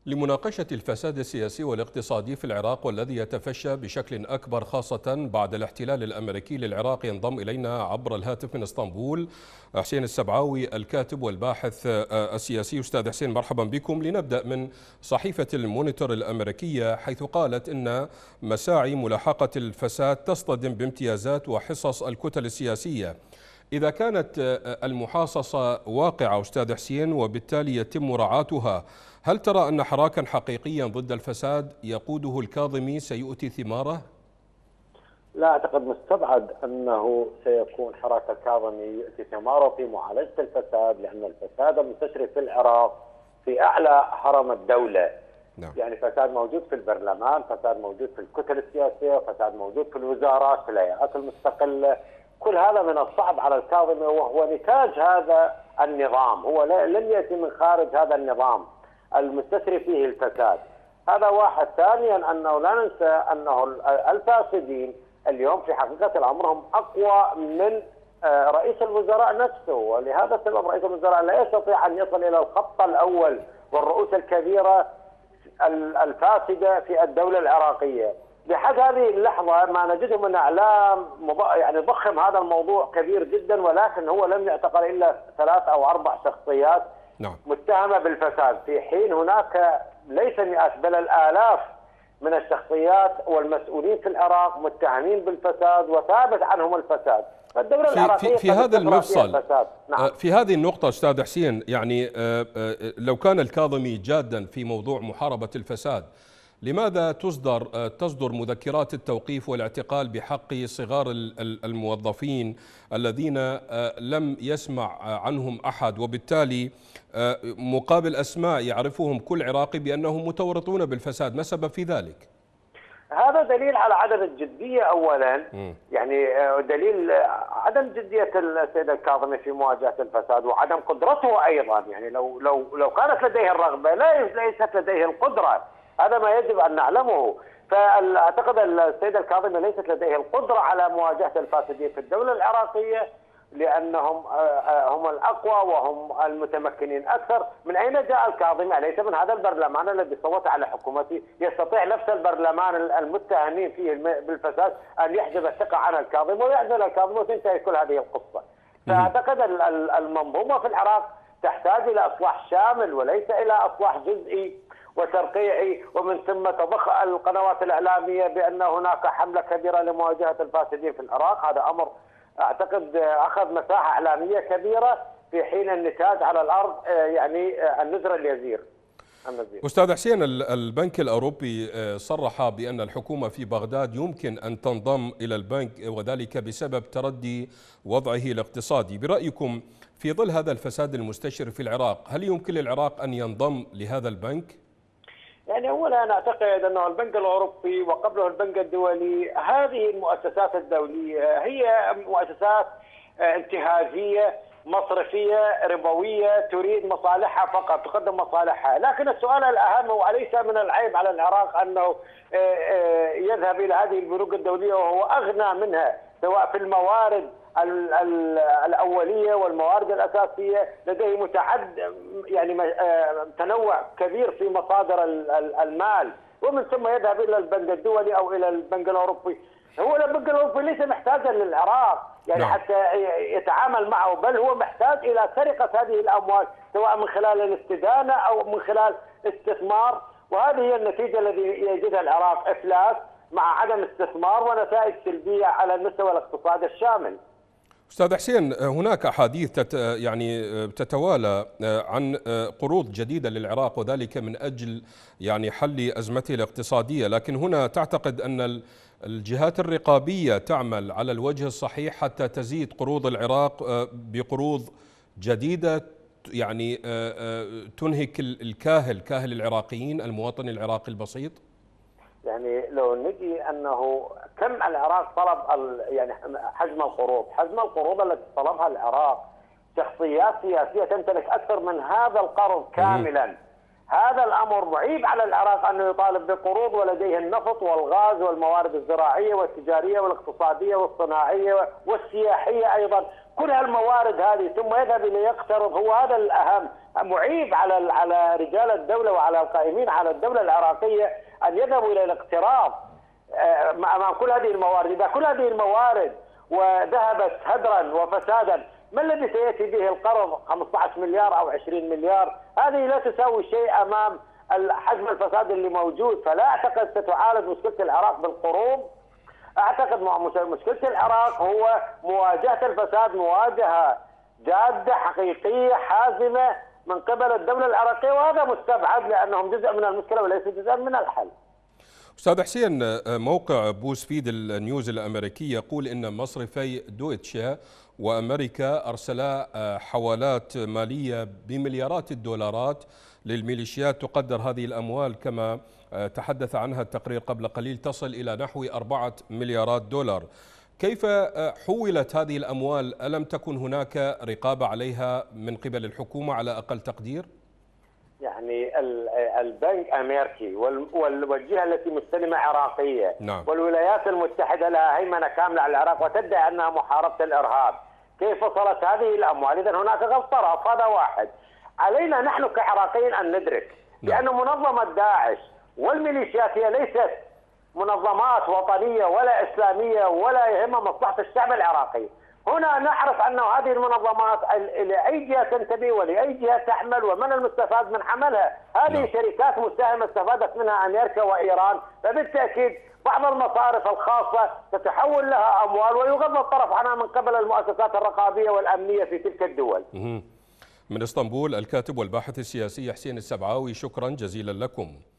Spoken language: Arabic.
لمناقشة الفساد السياسي والاقتصادي في العراق والذي يتفشى بشكل أكبر خاصة بعد الاحتلال الأمريكي للعراق، ينضم إلينا عبر الهاتف من اسطنبول حسين السبعاوي الكاتب والباحث السياسي. أستاذ حسين، مرحبا بكم. لنبدأ من صحيفة المونيتور الأمريكية، حيث قالت إن مساعي ملاحقة الفساد تصطدم بامتيازات وحصص الكتل السياسية. إذا كانت المحاصصة واقعة أستاذ حسين وبالتالي يتم مراعاتها، هل ترى أن حراكا حقيقيا ضد الفساد يقوده الكاظمي سيؤتي ثماره؟ لا أعتقد، مستبعد أنه سيكون حراك الكاظمي يؤتي ثماره في معالجة الفساد، لأن الفساد المنتشر في العراق في أعلى هرم الدولة. نعم. يعني فساد موجود في البرلمان، فساد موجود في الكتل السياسية، فساد موجود في الوزارات، في الهيئات المستقلة. كل هذا من الصعب على الكاظمي، وهو نتاج هذا النظام، هو لن يأتي من خارج هذا النظام المستسري فيه الفساد. هذا واحد. ثانيا أنه لا ننسى أنه الفاسدين اليوم في حقيقة الأمر هم أقوى من رئيس الوزراء نفسه، ولهذا السبب رئيس الوزراء لا يستطيع أن يصل إلى الخط الأول والرؤوس الكبيرة الفاسدة في الدولة العراقية. لحد هذه اللحظة ما نجده من إعلام يعني ضخم هذا الموضوع كبير جدا، ولكن هو لم يعتقل إلا 3 أو 4 شخصيات متهمة بالفساد، في حين هناك ليس مئات بل الآلاف من الشخصيات والمسؤولين في العراق متهمين بالفساد وثابت عنهم الفساد. فالدولة العراقية في هذا المفصل، نعم. في هذه النقطة أستاذ حسين، يعني لو كان الكاظمي جادا في موضوع محاربة الفساد، لماذا تصدر مذكرات التوقيف والاعتقال بحق صغار الموظفين الذين لم يسمع عنهم أحد، وبالتالي مقابل أسماء يعرفهم كل عراقي بأنهم متورطون بالفساد؟ ما السبب في ذلك؟ هذا دليل على عدم الجدية أولا، يعني دليل عدم جدية السيد الكاظمي في مواجهة الفساد وعدم قدرته أيضا. يعني لو كانت لديه الرغبة ليست لديه القدرة، هذا ما يجب أن نعلمه. فأعتقد السيد الكاظمي ليست لديه القدرة على مواجهة الفاسدين في الدولة العراقية، لأنهم هم الأقوى وهم المتمكنين أكثر. من أين جاء الكاظمي؟ أليس من هذا البرلمان الذي صوت على حكومته؟ يستطيع نفس البرلمان المتهمين فيه بالفساد أن يحجب الثقة عن الكاظمي ويعزل الكاظمي وتنتهي كل هذه القصة. فأعتقد المنظومة في العراق تحتاج إلى إصلاح شامل وليس إلى إصلاح جزئي وترقيعي، ومن ثم تضخ القنوات الإعلامية بأن هناك حملة كبيرة لمواجهة الفاسدين في العراق. هذا أمر أعتقد أخذ مساحة إعلامية كبيرة، في حين النتاج على الأرض يعني النذر اليسير. أستاذ حسين، البنك الأوروبي صرح بأن الحكومة في بغداد يمكن أن تنضم إلى البنك، وذلك بسبب تردي وضعه الاقتصادي. برأيكم في ظل هذا الفساد المستشر في العراق، هل يمكن للعراق أن ينضم لهذا البنك؟ يعني أولا أنا أعتقد أنه البنك الأوروبي وقبله البنك الدولي، هذه المؤسسات الدولية هي مؤسسات انتهازية مصرفية ربوية تريد مصالحها فقط، تقدم مصالحها. لكن السؤال الأهم، وليس من العيب على العراق أنه يذهب إلى هذه البنوك الدولية وهو أغنى منها، سواء في الموارد الأولية والموارد الأساسية، لديه يعني تنوع كبير في مصادر المال، ومن ثم يذهب إلى البنك الدولي أو إلى البنك الأوروبي. هو البنك الأوروبي ليس محتاجا للعراق يعني حتى يتعامل معه، بل هو محتاج إلى سرقة هذه الأموال، سواء من خلال الاستدانة أو من خلال استثمار. وهذه هي النتيجة التي يجدها العراق: إفلاس مع عدم استثمار ونتائج سلبية على المستوى الاقتصادي الشامل. أستاذ حسين، هناك أحاديث تتوالى عن قروض جديدة للعراق، وذلك من أجل يعني حل أزمته الاقتصادية، لكن هنا تعتقد أن الجهات الرقابية تعمل على الوجه الصحيح حتى تزيد قروض العراق بقروض جديدة يعني تنهك كاهل العراقيين، المواطن العراقي البسيط؟ يعني لو نجي أنه كم العراق طلب يعني حجم القروض التي طلبها العراق، شخصيات سياسية تمتلك أكثر من هذا القرض كاملا. هذا الأمر معيب على العراق أنه يطالب بقروض ولديه النفط والغاز والموارد الزراعية والتجارية والاقتصادية والصناعية والسياحية أيضا. كل هالموارد هذه ثم يذهب الى يقترض. هو هذا الاهم، معيب على رجال الدوله وعلى القائمين على الدوله العراقيه ان يذهبوا الى الاقتراض امام كل هذه الموارد. اذا كل هذه الموارد وذهبت هدرا وفسادا، ما الذي سياتي به القرض 15 مليار او 20 مليار؟ هذه لا تساوي شيء امام حجم الفساد اللي موجود. فلا اعتقد ستعالج مشكله العراق بالقروض. اعتقد مشكله العراق هو مواجهه الفساد مواجهه جاده حقيقيه حازمه من قبل الدوله العراقيه، وهذا مستبعد لانهم جزء من المشكله وليس جزءا من الحل. أستاذ حسين، موقع بوزفيد النيوز الأمريكي يقول إن مصرفي دويتشا وأمريكا أرسلا حوالات مالية بمليارات الدولارات للميليشيات، تقدر هذه الأموال كما تحدث عنها التقرير قبل قليل تصل إلى نحو 4 مليارات دولار. كيف حولت هذه الأموال؟ ألم تكن هناك رقابة عليها من قبل الحكومة على أقل تقدير؟ يعني البنك امريكي والجهه التي مستلمه عراقيه، نعم. والولايات المتحده لها هيمنه كامله على العراق وتدعي انها محاربه الارهاب. كيف وصلت هذه الاموال؟ اذا هناك غلطه، هذا واحد. علينا نحن كعراقيين ان ندرك بان منظمه داعش والميليشيات هي ليست منظمات وطنيه ولا اسلاميه ولا يهمها مصلحه الشعب العراقي. هنا نعرف أن هذه المنظمات لأي جهة تنتمي ولأي جهة تعمل ومن المستفاد من عملها. هذه شركات مساهمة استفادت منها أمريكا وإيران، فبالتأكيد بعض المصارف الخاصة تتحول لها أموال ويغض الطرف عنها من قبل المؤسسات الرقابية والأمنية في تلك الدول. من اسطنبول الكاتب والباحث السياسي حسين السبعاوي، شكرا جزيلا لكم.